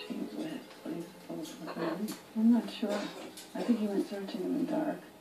Jeez, what he's looking at. I'm not sure. I think he went searching in the dark.